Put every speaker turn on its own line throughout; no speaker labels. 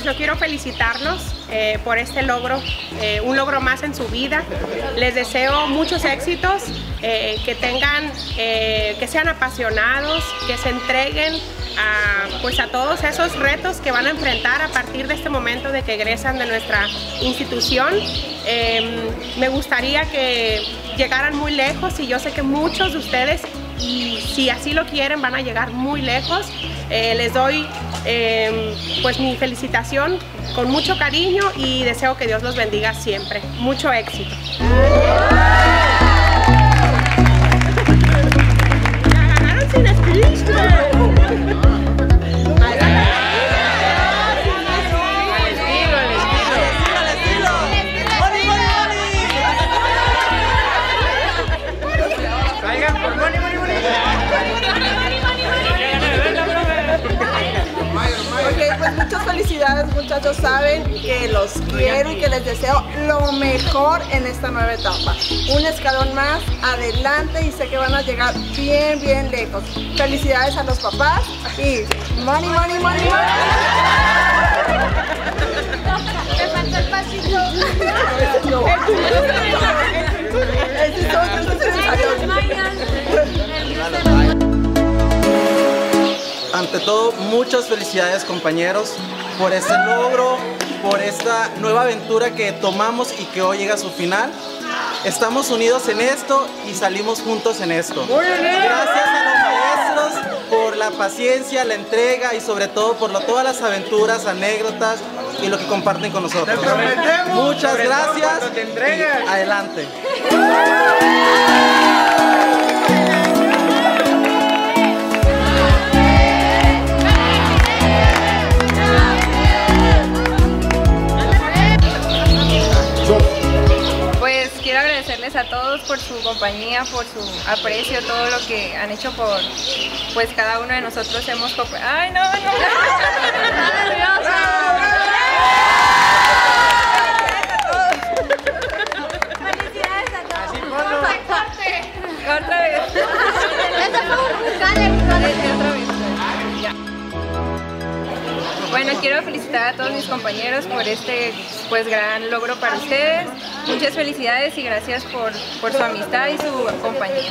pues yo quiero felicitarlos por este logro, un logro más en su vida. Les deseo muchos éxitos, que tengan, que sean apasionados, que se entreguen pues a todos esos retos que van a enfrentar a partir de este momento de que egresan de nuestra institución. Me gustaría que llegaran muy lejos y yo sé que muchos de ustedes, y si así lo quieren, van a llegar muy lejos. Les doy pues mi felicitación con mucho cariño y deseo que Dios los bendiga siempre. Mucho éxito. ¡La ganaron sin speech!
Pues muchas felicidades, muchachos. Saben que los quiero y que les deseo lo mejor en esta nueva etapa. Un escalón más adelante y sé que van a llegar bien, bien lejos. Felicidades a los papás y money, money, money, money.
Me faltó el pasito.
Ante todo, muchas felicidades, compañeros, por este logro, por esta nueva aventura que tomamos y que hoy llega a su final. Estamos unidos en esto y salimos juntos en esto. Gracias a los maestros por la paciencia, la entrega y sobre todo por todas las aventuras, anécdotas y lo que comparten con nosotros. Muchas gracias y adelante.
Quiero agradecerles a todos por su compañía, por su aprecio, todo lo que han hecho por, pues cada uno de nosotros hemos... ¡Ay, no! ¡Está nerviosa!
Felicidades a todos.
¡Corte! ¡Otra vez! ¡Otra vez! Ya. Bueno, quiero felicitar a todos mis compañeros por este pues gran logro para ustedes. Muchas felicidades y gracias por su amistad y su compañía.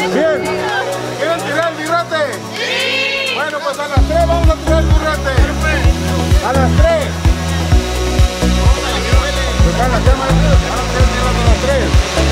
Bien. ¿Quieren tirar el birrete? Sí. Bueno, pues a las 3 vamos a tirar el birrete. A las 3. Prepara la cámara. A las 3.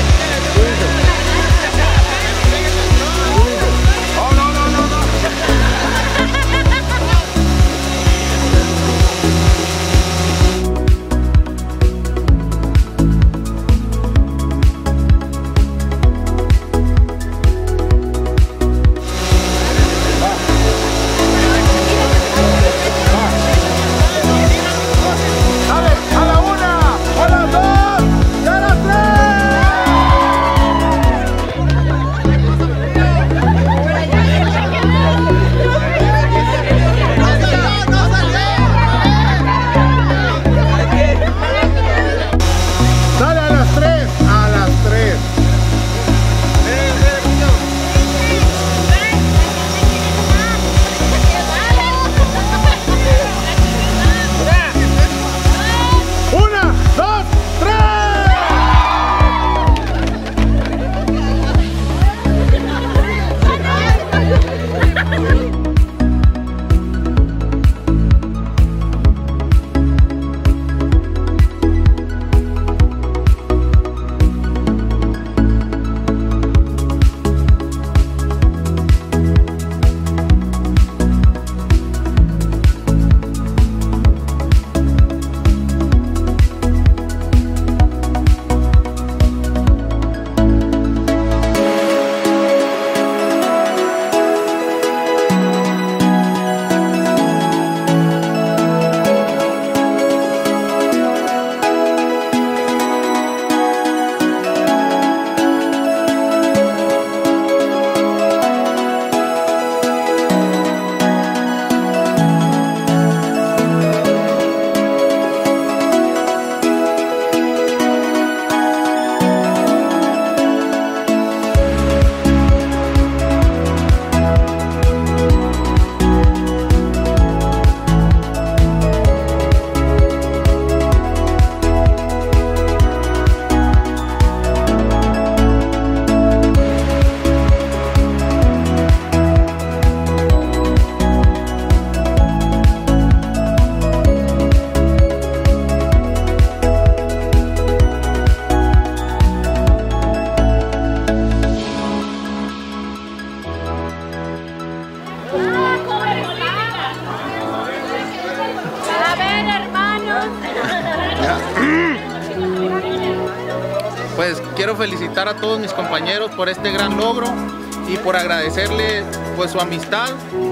Pues quiero felicitar a todos mis compañeros por este gran logro y por agradecerles pues su amistad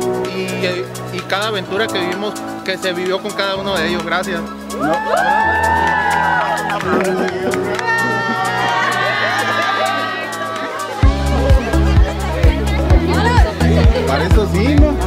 y cada aventura que vivimos, que se vivió con cada uno de ellos. Gracias.
Para eso sí, ¿no?